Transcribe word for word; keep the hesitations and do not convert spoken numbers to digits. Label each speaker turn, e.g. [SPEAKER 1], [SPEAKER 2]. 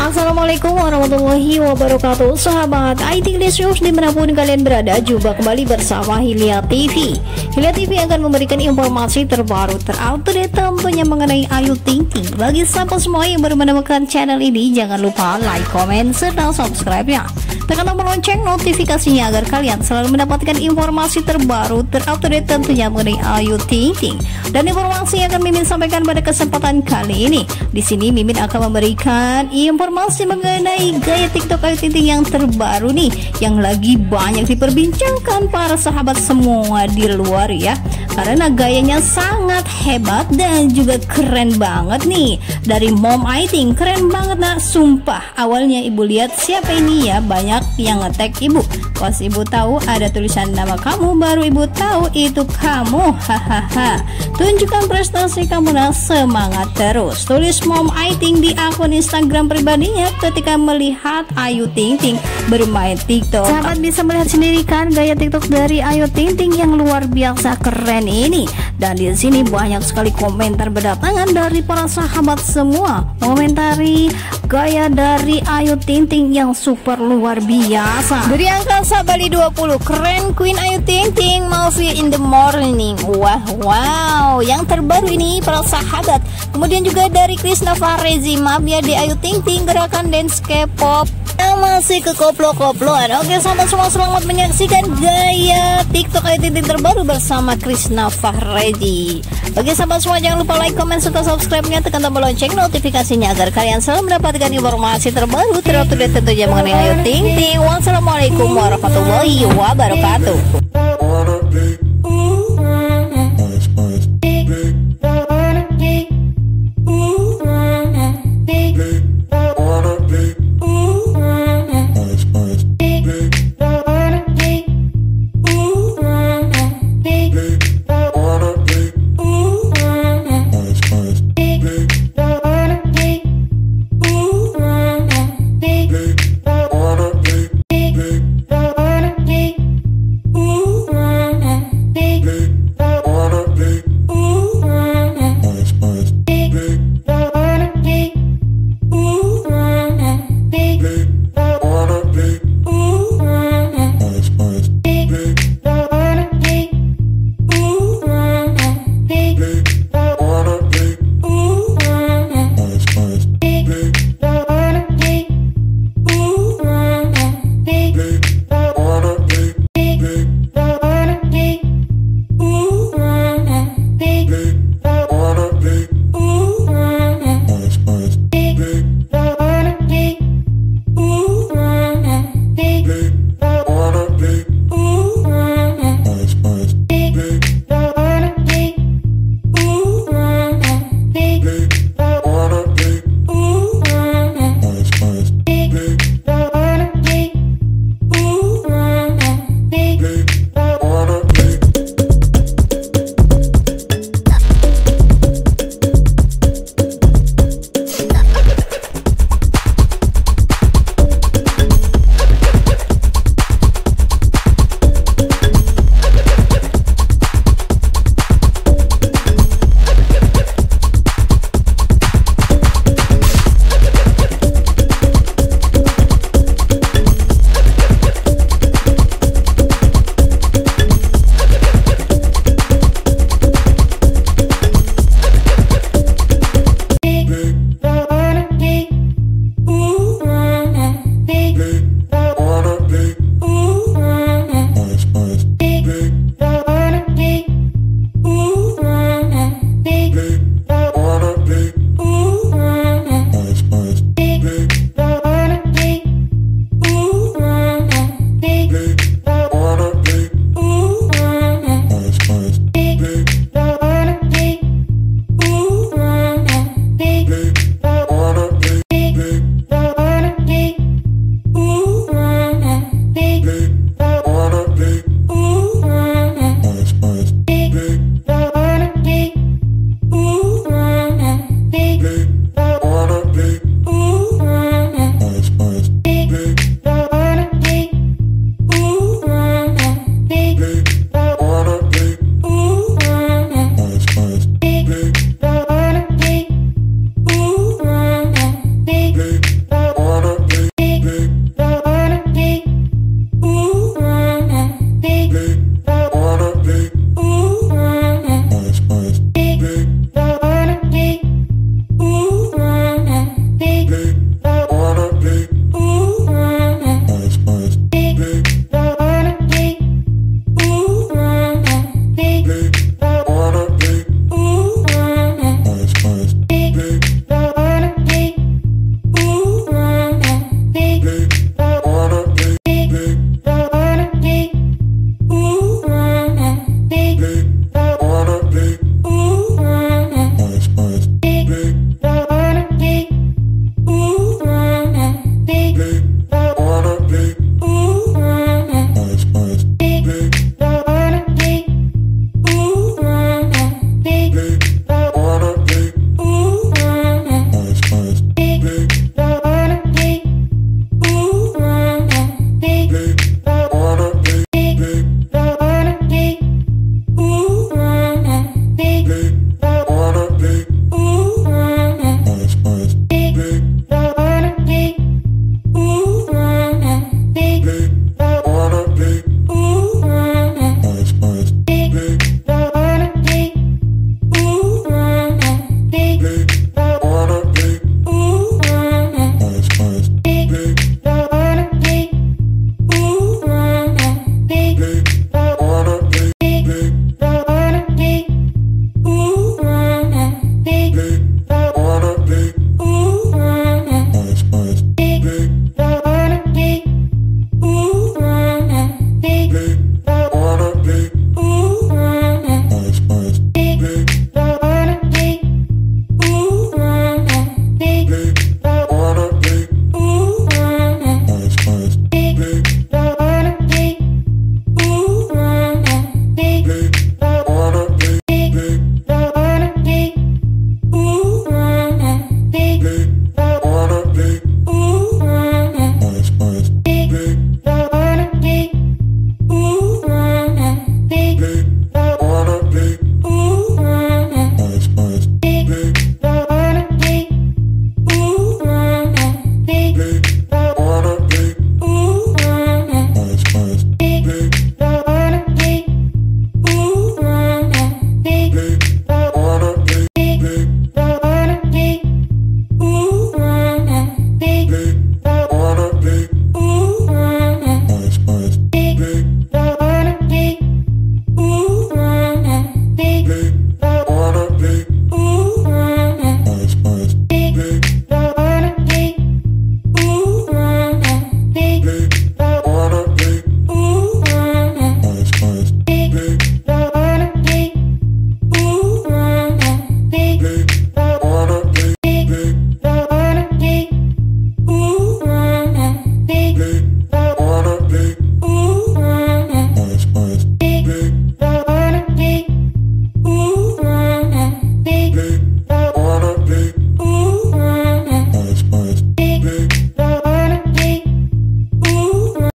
[SPEAKER 1] Assalamualaikum warahmatullahi wabarakatuh. Sahabat I T News dimanapun kalian berada, jumpa kembali bersama Hilya T V. Hilya T V akan memberikan informasi terbaru terupdate tentunya mengenai Ayu Ting Ting. Bagi sahabat semua yang baru menemukan channel ini, jangan lupa like, comment, serta subscribe-nya. Tekan tombol lonceng notifikasinya agar kalian selalu mendapatkan informasi terbaru terupdate tentunya mengenai Ayu Ting Ting. Dan informasi yang akan Mimin sampaikan pada kesempatan kali ini, di sini Mimin akan memberikan informasi mengenai gaya TikTok Ayu Ting Ting yang terbaru nih, yang lagi banyak diperbincangkan para sahabat semua di luar ya, karena gayanya sangat hebat dan juga keren banget nih. Dari Mom I Ting keren banget nak, sumpah. Awalnya ibu lihat siapa ini ya, banyak yang nge-tag ibu. Pas ibu tahu ada tulisan nama kamu, baru ibu tahu itu kamu. Hahaha. Tunjukkan prestasi kamu nak, semangat terus, tulis Mom I Ting di akun Instagram pribadinya ketika melihat Ayu Ting Ting bermain TikTok. Sahabat bisa melihat sendiri kan gaya TikTok dari Ayu Ting Ting yang luar biasa keren ini. Dan di sini banyak sekali komentar berdatangan dari para sahabat semua, komentari gaya dari Ayu Ting Ting yang super luar biasa. Dari angkasa Bali dua puluh, keren Queen Ayu Ting Ting, Movie in the Morning. Wah wow, yang terbaru ini para sahabat. Kemudian juga dari Krisna Farezi, Mabia di Ayu Ting Ting, gerakan dance K-pop yang masih ke koplo-koploan. Oke sahabat semua, selamat menyaksikan gaya TikTok Ayu Ting Ting terbaru bersama Krisna Farezi. Bagi sahabat semua, jangan lupa like, comment, serta subscribe-nya, tekan tombol lonceng notifikasinya agar kalian selalu mendapatkan informasi terbaru terupdate tentunya mengenai Ayu Ting Ting. Wassalamualaikum warahmatullahi wabarakatuh.